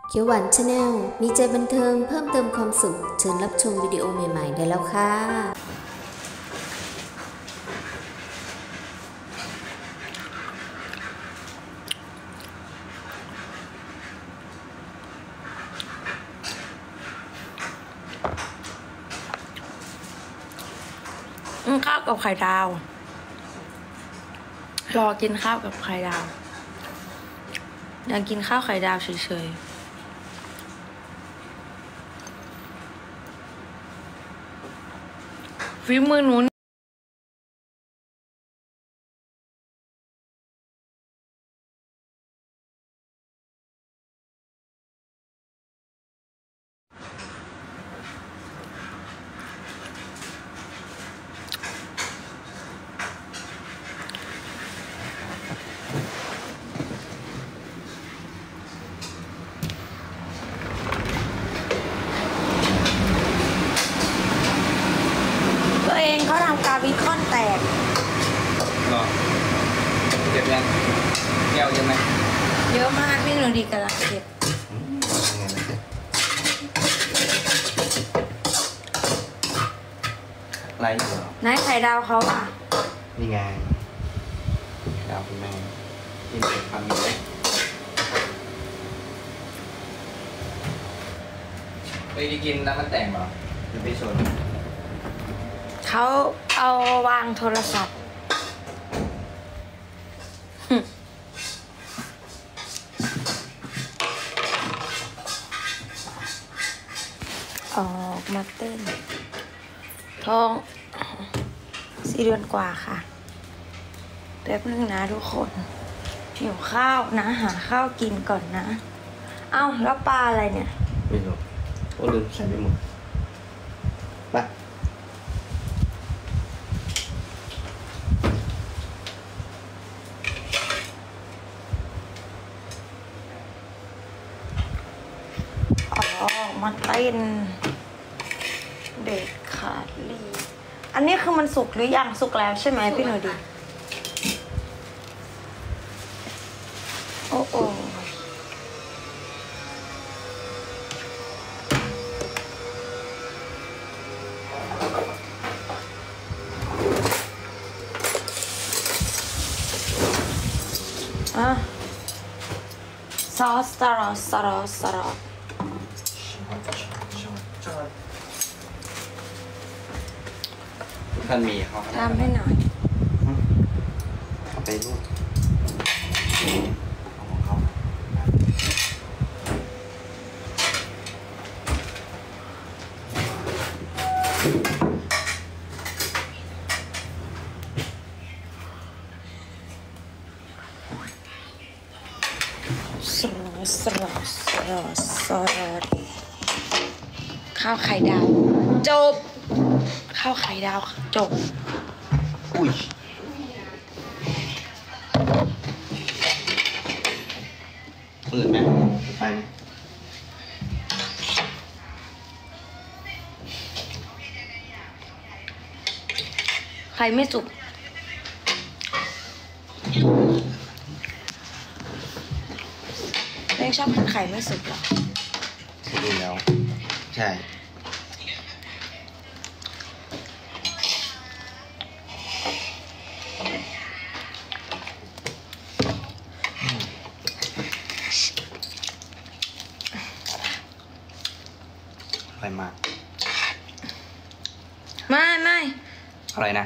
เขียวหวานชาแนลมีใจบันเทิงเพิ่มเติมความสุขเชิญรับชมวิดีโอใหม่ๆได้แล้วค่ะข้าวกับไข่ดาวรอกินข้าวกับไข่ดาวอยากกินข้าวไข่ดาวเฉยๆฝีมือหนูตัวเองเขาทำกาวิคอนแตกหรอเก็บยังแก้วเยอะไหมเยอะมากพี่หนูดีกำลังเก็บไรเหรอไหนไข่ดาวเขาอ่ะนี่ไงดาวคุณแม่กินเสร็จทำอยู่เลยไปกินน้ำมันแต่งเหรอหรือไปชนเขาเอาวางโทรศัพท์ออกมาเต้นท้อง4 เดือนกว่าค่ะแป๊บนึงนะทุกคนหิวข้าวนะหาข้าวกินก่อนนะเอ้าแล้วปลาอะไรเนี่ยไม่รู้โอ้ลืมใส่ไปหมดไปมาเต้นเด็กขาดลีอันนี้คือมันสุกหรือยังสุกแล้วใช่ไหมพี่หนูดีโอ้โอ้ซอสตรอท่านมีเขาทำให้หน่อยเอาไปรูดเอาของเขาสข้าวไข่ดาวจบข้าวไข่ดาวจบอุ้ยปืนไหมไปไข่ไม่สุกเร่งชอบกินไข่ไม่สุกหรอดูแล้วใช่ไปมากไม่อะไรนะ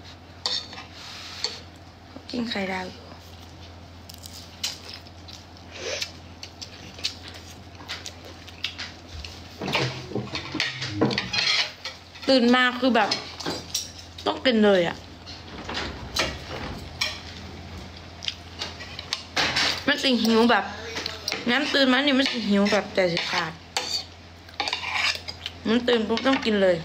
กินไข่ดาวอยู่ตื่นมาคือแบบต้องกินเลยอ่ะมันสิหิวแบบน้ำตื่นมานี่มันสิหิวแบบแต่สิขาดมันตื่นปุ๊บต้องกินเลย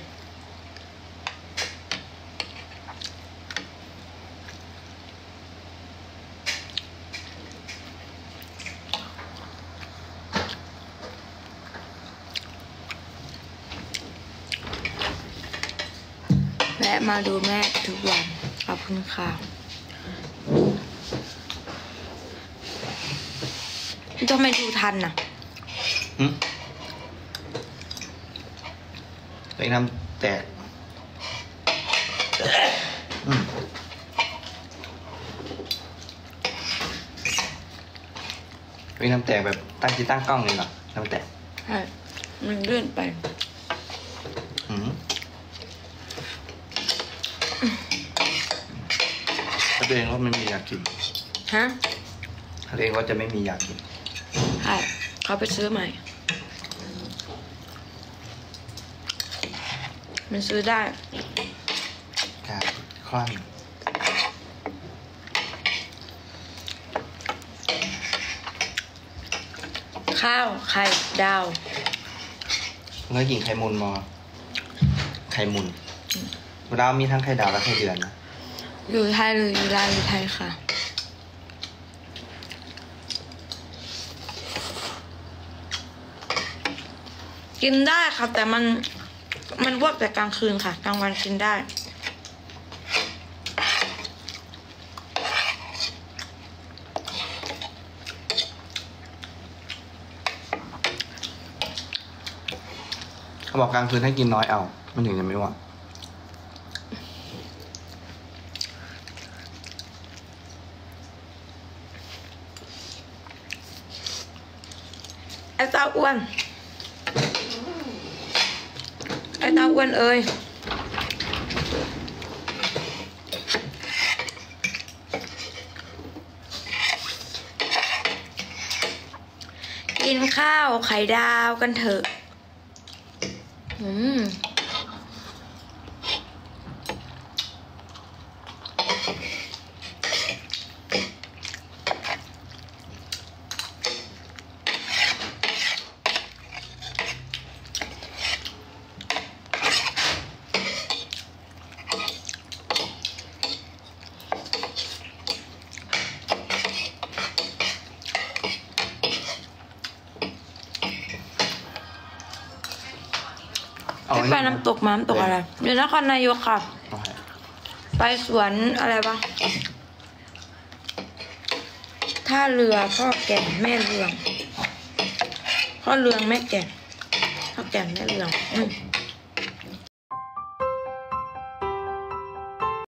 และมาดูแม่ทุกวันขอบคุณค่ะทำไมดูทันน่ะตัวเองทำแตกตัวเองทำแตกแบบตั้งกล้องเลยเหรอทำแตกใช่มันเลื่อนไปถ้าตัวเองว่ามันมีอยากกินฮะถ้าตัวเองว่าจะไม่มีอยากกินใช่เขาไปซื้อใหม่ มันซื้อได้ครับคลั่งข้าวไข่ดาวแล้วกินไข่มุนมอไข่มุนดาวมีทั้งไข่ดาวและไข่เดือนนะอยู่ไทยหรืออยู่ลาวอยู่ไทยค่ะ กินได้ค่ะแต่มันพวกแต่กลางคืนค่ะกลางวันกินได้เขาบอกกลางคืนให้กินน้อยเอามันถึงจะไม่อ้วนไอ้เต้าอ้วนไอ้เต้าอ้วนเอ้ยกินข้าวไข่ดาวกันเถอะไปน้ำตกน้ำตกอะไรอยู่นครนายกค่ะ ไปสวนอะไรวะท่าเรือพ่อแก่นแม่เรืองพ่อเรืองแม่แก่นพ่อแก่นแม่เรือง